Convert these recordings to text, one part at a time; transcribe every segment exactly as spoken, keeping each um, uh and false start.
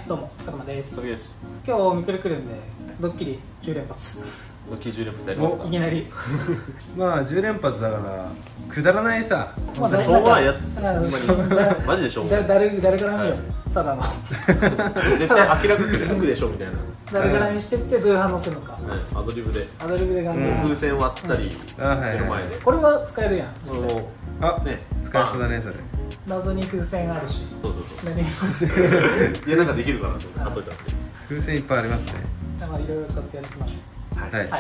どうも、佐久間です。 時です。 今日ミクル来るんで、ドッキリじゅう連発。 ドッキリじゅう連発やりますか。 いきなり。 まあじゅう連発だからくだらないさ。 まあ、 しょうもないやつです。マジでしょうもない。 誰誰から見よ。ただの。 絶対明らかに服でしょみたいな。 誰から見してってどういう反応するのか。 アドリブで。 アドリブでガンガン。 風船割ったり目の前で。これは使えるやん。 そのあね使えそうだねそれ。 謎に風船あるし。 そうそうそう。いやなんかできるかなと思って買っといたんですけど。 風船いっぱいありますね。 だからいろいろ使ってやっていきましょう。 はい。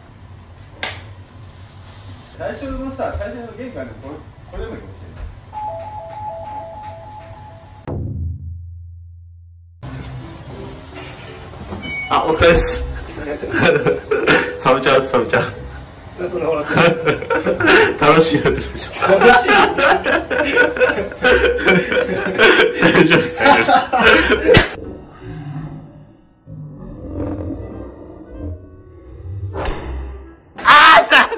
最初のさ最初の玄関でこれこれでもいいかもしれない。 あ、お疲れです。サブちゃん、サブちゃん。 そんな笑って楽しいなってきてしまった。 楽しい。 大丈夫です。大丈夫です。あーさ。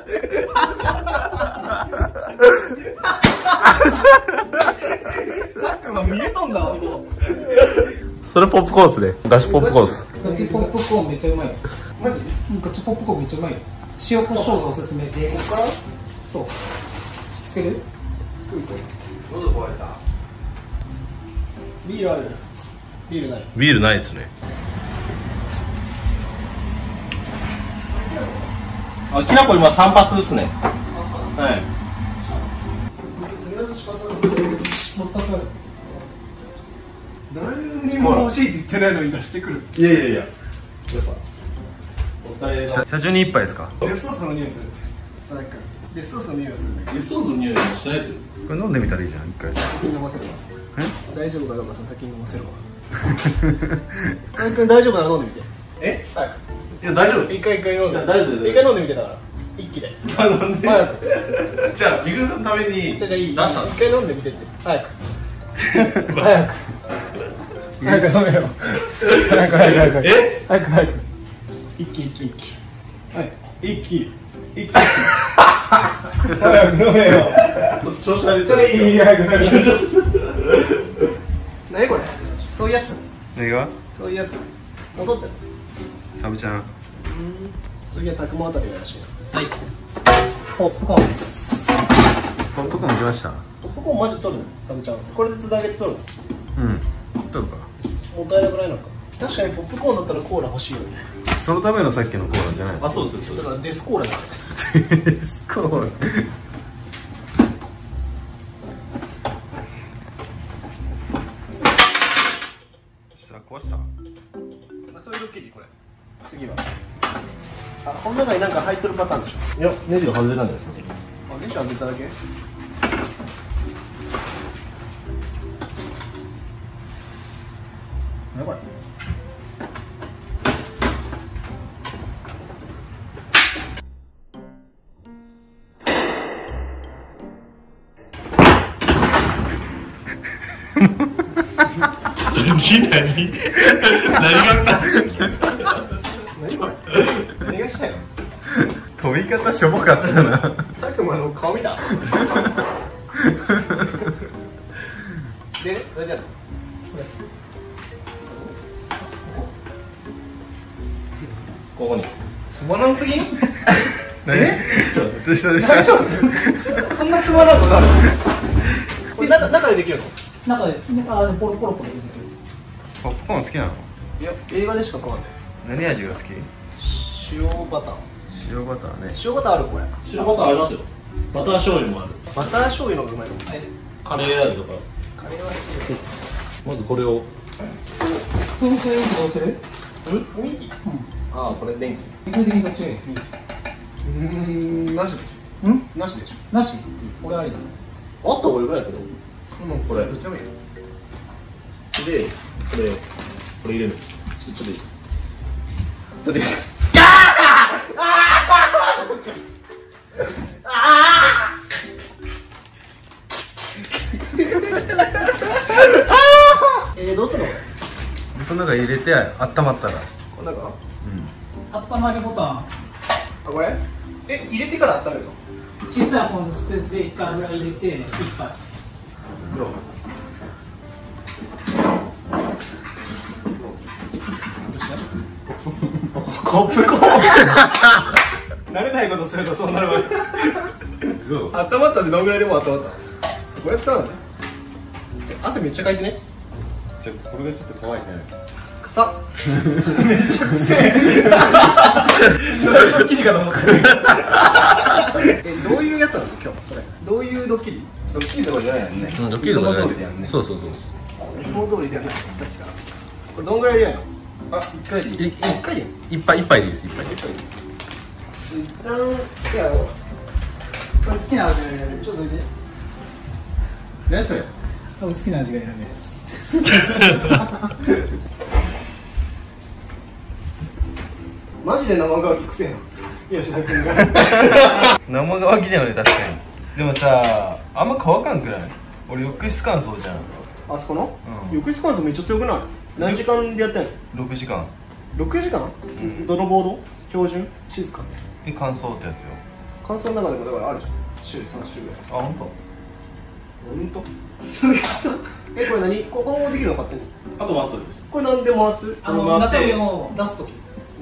タクマ見えとんだわもう。 それポップコーンですね。ガチポップコーンです。 ガチポップコーンめっちゃうまいよ。 マジ？ ガチポップコーンめっちゃうまいよ。塩コショウがおすすめで。ここから？そう。つける？ つけるか。喉壊れた。ビールある？ビールない。 ビールないですね。あ、きなこ今三発ですね。はい。 もったかい。 何にも欲しいって言ってないのに出してくる。 いやいやいや。お疲れ様。 社長に一杯ですか。 デスソースの匂いするって佐々木君。デスソースの匂いするんだけど。 デスソースの匂いしないですよ。 これ飲んでみたらいいじゃん一回。 佐々木飲ませるわ。大丈夫かどうか佐々木飲ませるわ。佐々木君大丈夫なら飲んでみて。 え？ 早く。 いや大丈夫です。 一回一回飲んで。 じゃあ大丈夫です。 一回飲んでみてだから。一気で。 なんで？ 早く。 じゃあミグさんのためにじゃあじゃあいい。 出したの。 一回飲んでみてって。早く。早く。早く飲めよ。早く早く早く。 え？ 早く早く。一気一気一気。はい。一気。一気。早く飲めよ。 調子悪い。 じゃあいい早く早く。何これ？そういうやつ？ 何が？ そういうやつ。戻ってんの？ サブちゃん。 次はたくまあたりらしいな。 はい。ポップコーンです。 ポップコーン来ました。 ポップコーンマジ取るの？サブちゃん。これでつなげて取るの？ うん取るか。 もったいなくないのか。確かにポップコーンだったらコーラ欲しいよね。 そのためのさっきのコーラじゃない。 あ、そうですそうです。 だからデスコーラだからね。 デスコーラ。壊した。 そういうドッキリこれ。次は。あ、この中になんか入ってるパターンでしょ。 いや、ネジが外れたんじゃないですか。 あ、ネジ外れただけ？何これ？ 何何？何があった？ 何これ？何がしたよ。 飛び方しょぼかったな。 たくまの顔見た？で、どうやるの？これ。 ここに。 つまらんすぎん？ え？どうしたどうした？ 大丈夫？そんなつまらんことある？これ中中でできるの？ 中で、あ、ポロポロポロ出てくる。 ポップコーン好きなの？ いや、映画でしか食わんで。 何味が好き？ 塩バター。 塩バターね。 塩バターあるこれ。 白バターありますよ。バター醤油もある。 バター醤油のうまいの。 カレー味とか。 カレーは好きです。 まずこれを。 雰囲気どうする？ ん？雰囲気？ ああ、これ電気。 具体的にどっちがいい？ うーん、なしでしょ。 ん？ なしでしょ。 なし？俺ありだ。 あった方がいいぐらいですよ。 これどっちでもいいよ。 で、これ、これ入れるんです。ちょっといいですか。ちょっといいですか。 えー、どうするの？ その中入れて温まったら。 この中？ 温まりボタン。 あ、これ？え、入れてから温めるの？ 小さい方のスプーンで一回油入れて一杯。 コップコーン慣れないことするとそうなるわ。温まったってどんぐらいでも温まった。これ使うんだね。汗めっちゃかいてね。 ちょこれがちょっと怖いね。 臭っめっちゃくせえそれドッキリかと思ったえ、どういうやつなの今日それ。どういうドッキリ？ ドッキリとかじゃないよね。 うん、ドッキリとかじゃないですね。 そうそうそう。 いつも通りではないさっきから。これどんぐらいやるの？ あ、一回でいい。 い一回でいい？ 一杯一杯でいいです、一杯で。 一旦じゃあこれ好きな味が選べる。ちょっとどいて。 何それ？ 多分好きな味が選べるやマジで生乾きくせえな吉田君が生乾きだよね、確かに。でもさ、あんま乾かんくない？俺浴室乾燥じゃん。 あそこの、 うん、 浴室乾燥めっちゃ強くない？何時間でやってんの？ ろくじかん。 ろくじかん、うん、どのボード？標準？静かで、乾燥ってやつよ。 乾燥の中でもだからあるじゃん。週さん週ぐらい。 あ、ほんと？ ほんとえ、これ何？ここもできるの勝手に？ あと回すです。 これ何で回す？ あの中身を出すとき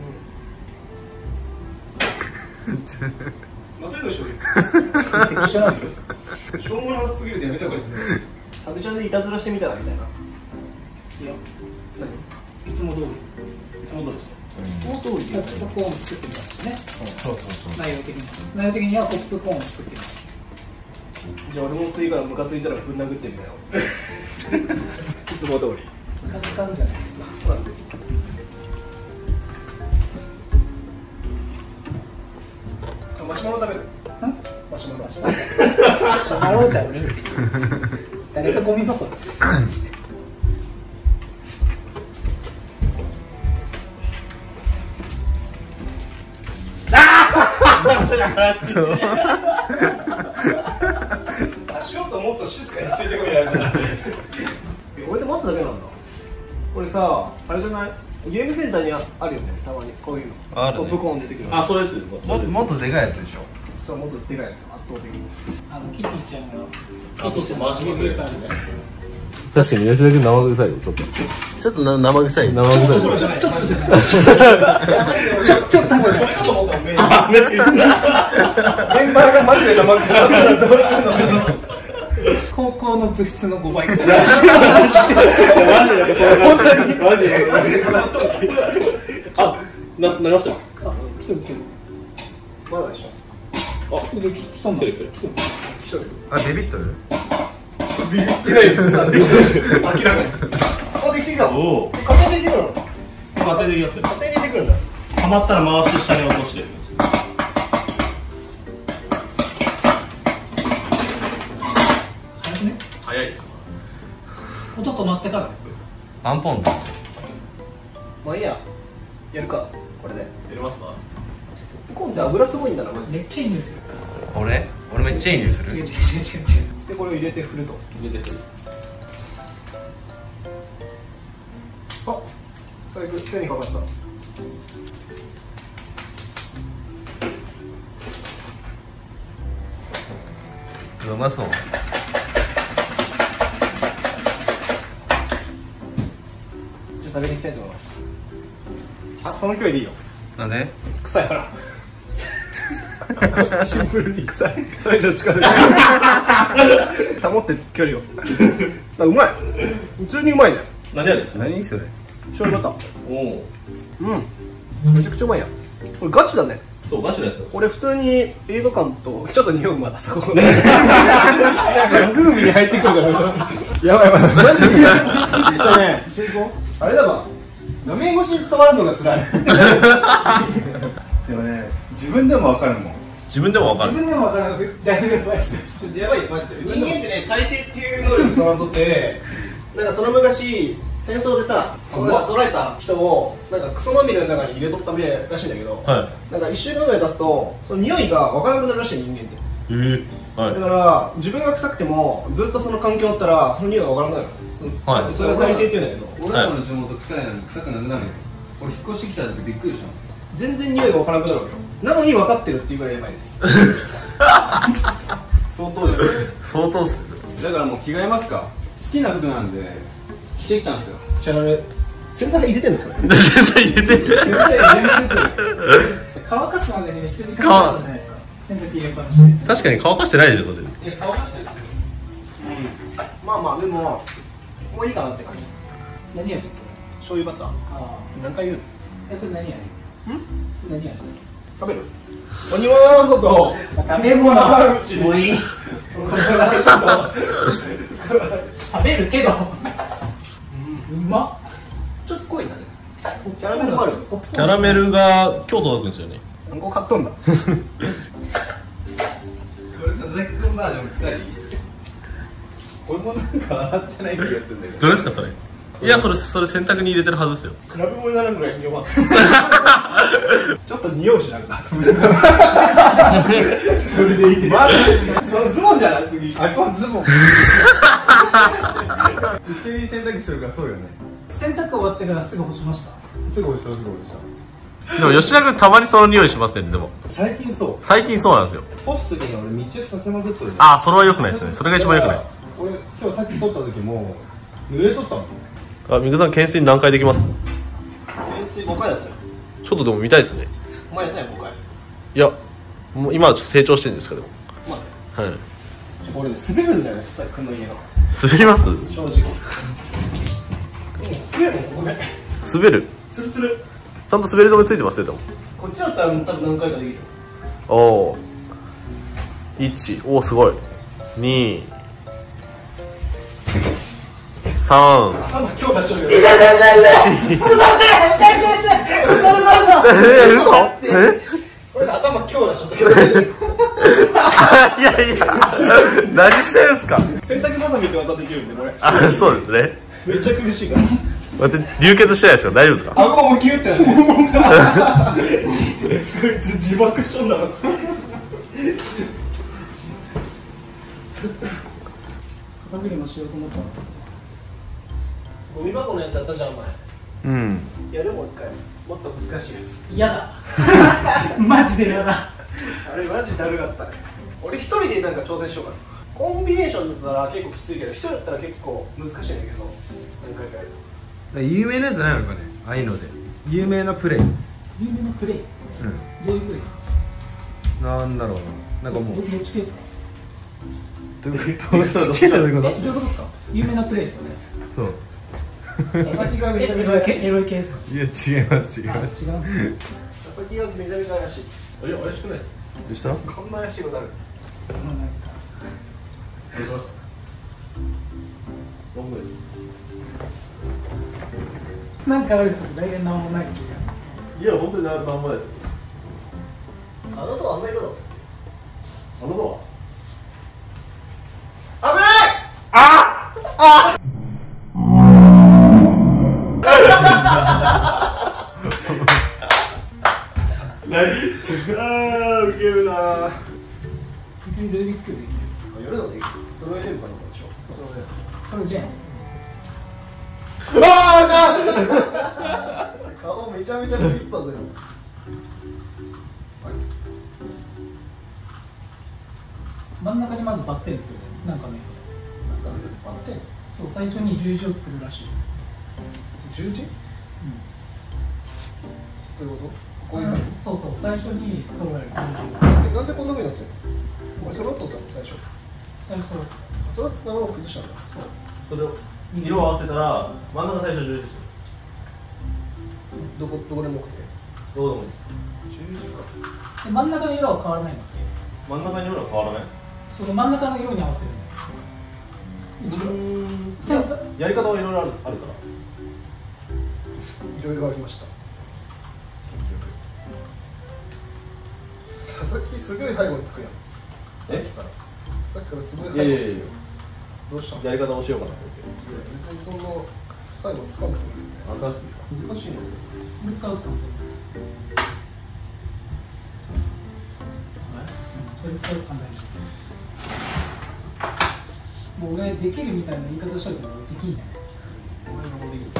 またいでしょ知らないよしょうもなさすぎるでやめたこれサビちゃんでいたずらしてみたらみたいな。いや何？ いつも通りいつもどうですか？ その通りポップコーン作ってみましたね。 そうそうそう。 内容的に内容的にはポップコーンを作ってみました。 じゃあ俺も次からムカついたらぶん殴ってみたよいつも通りムカつかんじゃないですか。 なんで？あ、マシュマロ食べる？マシュマロマシュマロマシュマロじゃねえ誰がゴミ箱だ足音もっと静かについてこいや俺で待つだけなんだ。これさ、あれじゃない？ゲームセンターにあるよね、たまにこういうの。 あるね。 ポップコーン出てくる。 あ、そうです。 もっともっとでかいやつでしょ。 そう、もっとでかいやつ、圧倒的に。 あのキティちゃんがあ、そうそう、回し物で。 確かに吉田君生臭いよ、ちょっと。ちょっとな生臭い。生臭い。 ちょっとじゃないちょっとじゃないちょちょっとじゃないメンバーがマジで生臭かったらどうするの？ 高校の部室のごばいですマジで本当にマジであ、な、なりました。 あ、来てる来てるまだでしょ？ あ、来てる来たんだ来てる来てる来てるあ、デビットル？ ビビってないです。なんで？明らかに。あ、できてきた。 おお。 勝手にできるの？ 勝手にできますよ。 勝手に出てくるんだ。 はまったら回して下に落としてる。 早くね。 早いです。 音止まってからアンポンだ。 まあいいや。やるか。これで。 やりますか？ コーンって油すごいんだな、マジで。 めっちゃいいんですよ。 俺？俺めっちゃいい匂いする。 違う違う違う違う。 で、これを入れて振ると。 入れてくる。 あ、最悪手にかかった。 うまそう。 じゃあ食べていきたいと思います。あ、この距離でいいよ。 なんで？ 臭いからシンプルに臭い。それ以上力で保って距離をあ、うまい。普通にうまいね。 何やですか？ 何それ？ 醤油バタおお。 ー。うん、めちゃくちゃうまいや。これガチだね。 そう、ガチのやつです。 俺普通に映画館とちょっと匂うまだそこなんか風味に入ってくるからやばいやばいマジでね、進行あれだわ、画面越しに伝わるのが辛いでもね、自分でもわかるもん。 自分でもわかる。 自分でもわからなくだいぶやばいですね。 ちょっとやばいマジで。人間ってね、耐性っていう能力備わっとってなんかその昔戦争でさ、なんか捕らえた人をなんかクソまみれの中に入れとったみたいらしいんだけど、 はなんかいっしゅうかんぐらい経つとその匂いがわからなくなるらしい、人間って。 い。えー、はだから自分が臭くてもずっとその環境におったらその匂いがわからなくなる。 はいそれが耐性っていうんだけど、 俺らの地元臭いのに臭くなくなるよ。俺引っ越してきた時びっくりした。 全然匂いがわからなくなるわけよ。なのに分かってるっていうぐらいやばいです相当です。 相当っす。 だからもう着替えますか。好きな服なんで着てきたんですよ。 じゃあ俺洗剤入れてんのそれ。 全然入れてる。 乾かすまでにめっちゃ時間かかったじゃないですか。洗濯入れっぱなしで。 確かに乾かしてないでしょそれ。 え、乾かしてる。うん。まあまあでももういいかなって感じ。 何味ですか？ 醤油バター。 あ何回言うの？ あ。え、それ何味？ん？それ何味？ 食べる？鬼は外。 食べ物。もういい。食べるけど。うまっ。 ちょっと濃いなね。キャラメルもある。 キャラメルが今日届くんですよね。 何個買っとんだ。 これ佐々木君バージョン臭い。これもなんか洗ってない気がするんだけど。 どうですかそれ。いやそれそれ洗濯に入れてるはずですよ。 比べ物にならんぐらい匂わん。ちょっと匂うしなんか。それでいい。まずそのズボンじゃない次。あ、このズボン。 一緒に洗濯してるからそうよね。 洗濯終わってからすぐ干しました。 すぐ落ちたすぐ落ちた。 でも吉田君たまにその匂いしませんね。でも最近そう。 最近そうなんですよ。 干す時に俺密着させまくってる。 ああそれは良くないですね。それが一番良くない。 俺今日さっき撮った時も濡れとったもん。 あ、みくさん懸垂何回できます？ 懸垂ごかいだったよ。 ちょっとでも見たいですね。 お前やったよごかい。 いやもう今はちょっと成長してるんですけど。 まあね。 はい。 俺ね滑るんだよね、さっきくんの家の。 滑ります？ 正直。滑るもんここで。 滑る。 ツルツル。 ちゃんと滑り止めついてますよでも。 こっちだったら多分何回かできるよ。 おお。一、おおすごい。二。三。 頭強打しとるよ。 え嘘？え？ これで頭強打しとったけど。 いやいや何してるんすか？ 洗濯バサミって技できるんでこれ。 あ、そうですね。 めっちゃ苦しいから。 待って流血してないですか？大丈夫ですか？ 顎もキューってなる。こいつ自爆しとんだろ。 片栗もしようと思ったの。 ゴミ箱のやつやったじゃんお前。 うん。 やるもう一回。もっと難しいやつ。 嫌だ。マジで嫌だ。 あれマジだるかったね。俺一人でなんか挑戦しようかな。コンビネーションだったら結構きついけど、一人だったら結構難しいんだけど、何回かやると。 有名なやつないのかね、ああいうので有名なプレイ。 有名なプレイ。 うどういうプレイですか？ ん、なんだろうな、なんかもうどっち系ですか？ どういうことどっち系だどういうこえ、どういうことですか？有名なプレイですよね。 とそう佐々木がめちゃめちゃ怪しい。 エロい系ですか？ いや違います違いあ、違うんまですすね。 佐々木がめちゃめちゃ怪しい。あれ怪しくないです。 どうしたこんな怪しいことある。 そのなんかどうしました。ロングです。 なんかあるっすよ。大体なんもない気が。 いや本当になんもないですよ。 あのドアあんな色だったっあのドけ？危ない！ 何？あーウケるなー。 ルービックできる。 やるのでいい。それを選ぶかどうかでしょ。それをね。 これレン。 ああじゃあ顔めちゃめちゃビビったぞ今。 真ん中にまずバッテン作る。なんかね。 なんかバッテン。 そう、最初に十字を作るらしい。 十字？うん。どういうこと？こういううんの？ そうそう、最初に揃える。 えなんでこんな風になってんの？これ揃っとったの最初。 最初揃ったのを崩したんだ。 それを色を合わせたら真ん中最初十字ですよ。 どこどこでも OK。 どうでもいいです。 十字か。 で真ん中の色は変わらないんだっけ？ 真ん中に色は変わらない。 その真ん中の色に合わせるんだよ。センターやり方はいろいろあるあるから。 いろいろありました。結局。佐々木すごい背後につくやん。さっきから。さっきからすごい背後につくやん。どうしたの？ やり方をしようかなと思って。 別にそんな最後につかんでもいいよね。 あ、そうなんですか。 難しいの。 これ使うか。それ使うかんない。もう俺できるみたいな言い方したけどできんね。 俺もできる。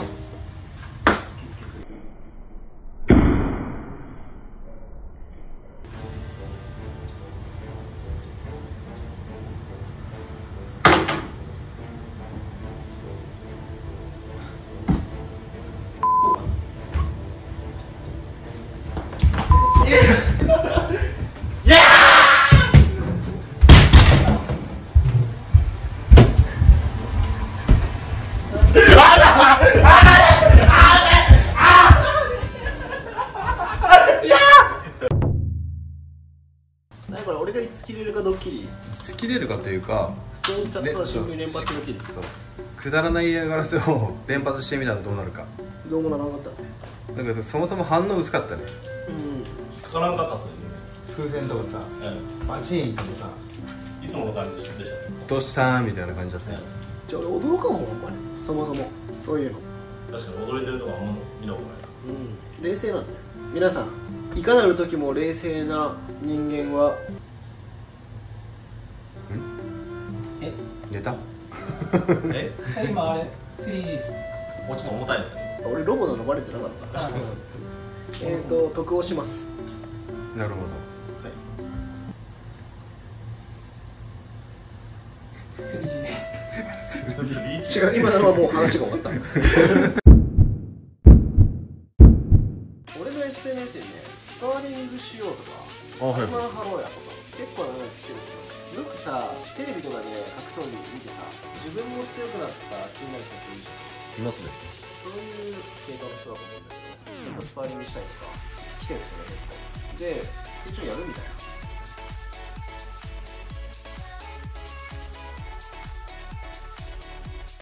というか、 普通にチャットは新聞連発できる。 そうくだらない嫌がらせを連発してみたらどうなるか。 どうもならなかったね。 だけどそもそも反応薄かったね。 うん。 かからんかったっすね。 風船とかさバチンってさいつもの感じでしたね。 どうしたんみたいな感じだったよ。 じゃあ俺驚かんもん、ほんまに。そもそもそういうの。 確かに踊れてるとかあんま見たことない。 うん。冷静なんだよ。皆さん、いかなる時も冷静な人間はえ寝たえ今あれ スリージー です。 もうちょっと重たいですね。 俺ロボなのバレてなかった。えっと得をします。 なるほど。 スリージー です。 違う、今のはもう話が終わった俺の エスエヌエス にね、スパーリングしようとかあ、はいハンマーハローやとか結構長く来てるけど、よくさ、テレビとかで格闘技見てさ、自分も強くなった気になる人いるじゃん。 いますね。 そういう系統の人だと思うんだけど、ちょっとスパーリングしたいとか来てるんですよね、結構で、一応やるみたいな